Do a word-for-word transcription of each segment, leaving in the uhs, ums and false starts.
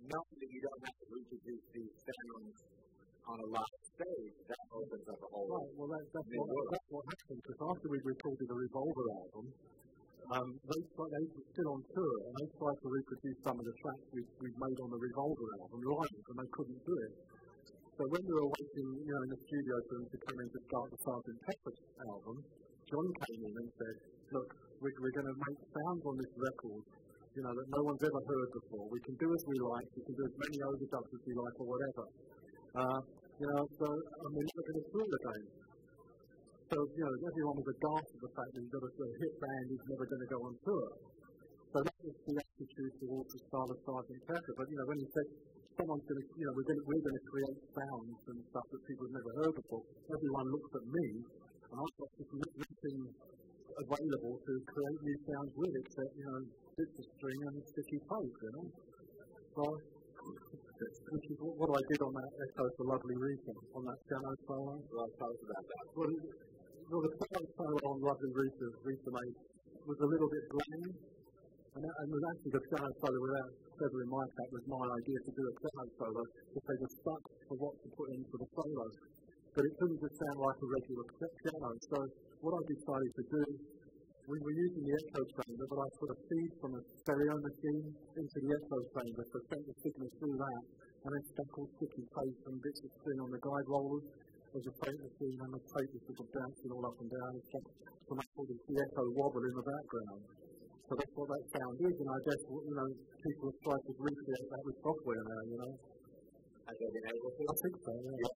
knowing that you don't have to reproduce these sounds on a live stage, that opens up a whole right, well, that, that's, what, that's what happened, because after we recorded the Revolver album, um, they, they were still on tour, and they tried to reproduce some of the tracks we we made on the Revolver album live, and they couldn't do it. So when we were waiting, you know, in the studio for them to come in to start the Sergeant Pepper album, John came in and said, look, we're, we're going to make sounds on this record, you know, that no one's ever heard before. We can do as we like, we can do as many overdubs as we like, or whatever. Uh, you know, so, and we're never going to tour again. So, you know, everyone was aghast at the fact that you've got a, a hit band who's never going to go on tour. So that was the attitude towards the style of Sergeant Pepper. But, you know, when he said, someone's going to, you know, we're going to, we're going to create sounds and stuff that people have never heard before, everyone looks at me, and I've got just nothing available to create new sounds with, except, you know, bits of string and sticky tape, you know. So, which is what I did on that Echo for Lovely Rita, on that piano solo. Well, tell us about that. Well, well the piano solo on Lovely Rita, Rita made, was a little bit bland, and that and was actually the piano solo without feather in my cap was my idea to do a piano solo, because they were stuck for what to put into the solo. But it couldn't just sound like a regular piano, so what I decided to do, we were using the echo chamber, but I put a feed from a stereo machine into the echo chamber, so sent the signal through that, and then stuck all sticky tape and bits of string on the guide rollers as a tape machine, and the tape was sort of bouncing all up and down, and stuff, to make all the echo wobble in the background. So that's what that sound is, and I guess, you know, people have tried to recreate that with software now, you know. Have they been able to? I think so, yeah.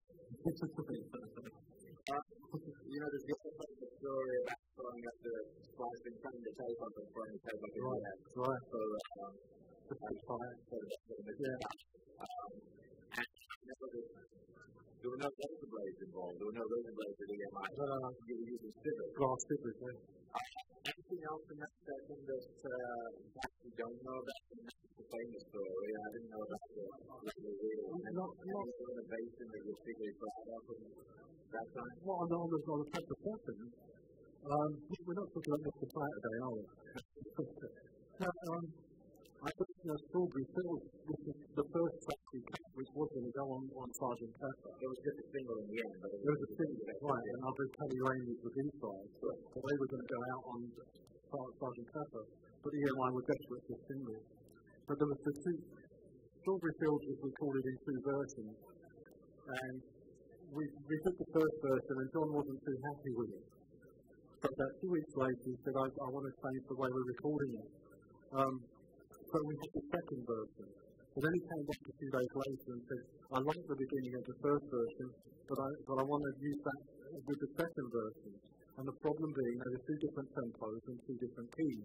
uh, you know, there's the other part of the story about throwing up the slicing, cutting the tape up and throwing the tape up in right, the head. Right. So, um, that's fine. So that's what it is. Yeah. Um, and you know, there were no razor blades involved. There were no razor blades at E M I. No, no, no. You were using scissors. Glass scissors, yeah. Uh, anything else in that session that uh, you don't know about? The famous story. I didn't know about the regular real. Not, not innovation that you're particularly proud of at that time? Well, on the, on the, on the Pepper session, um, we're not talking about Mister Flat today, are we? no, um, I think, you know, Strawberry Fields, which was the first track we cut, which was going to go on, on Sergeant Pepper. It was just a single in the end, but it was, was a single, right, and I think Kelly Rain was the B-side, so they were going to go out on Sergeant Pepper, but E M I were desperate for singles. But there was the two, Strawberry Fields was recorded in two versions, and we, we took the first version, and John wasn't too happy with it. But about two weeks later, he said, I, I want to change the way we're recording it. Um, so we had the second version. But then he came back a few days later and said, I like the beginning of the first version, but I, but I want to use that with the second version. And the problem being, there were two different tempos and two different keys.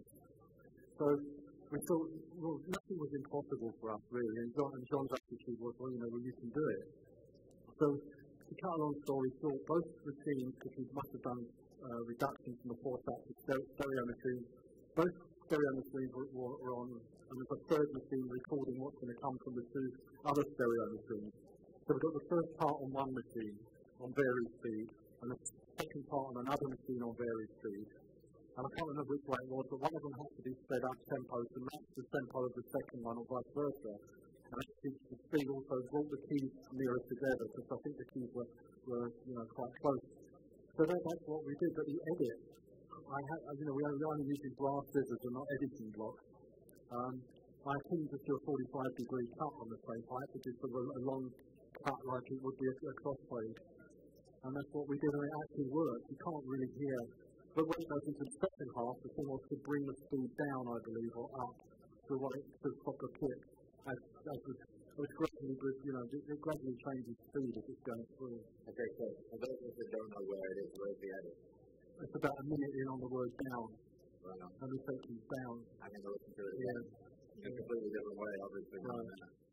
So we thought, well, nothing was impossible for us, really, and, John, and John's attitude was, well, you know, well, you can do it. So, to cut a long story short, both machines, because we must have done uh, reductions from the four track to stereo machines, both stereo machines were, were, were on, and there's a third machine recording what's going to come from the two other stereo machines. So we've got the first part on one machine, on varied speed, and the second part on another machine on varied speed. And I can't remember which way it was, but one of them had to be sped up tempo to match the tempo of the second one, or vice versa. And actually, the speed also brought the keys nearer together, because I think the keys were, were you know, quite close. So that, that's what we did. But the edit, I had, you know, we only, only using glass scissors and not editing blocks. Um, I couldn't just do a forty-five degree cut on the same pipe, which is sort of a long cut like it would be a, a crossfade. And that's what we did, and it actually worked. You can't really hear. But when it goes into the second half, the thing was to bring the speed down, I believe, or up to what it to proper kick. As, as it, it gradually, you know, it, it gradually changes speed as it's going through. Okay, so for those of us that don't know where it is, where's the edit? It's about a minute in on the word down. Right on. And we take things down. I'm going to listen to it. Yeah. In a completely different way, obviously. Right.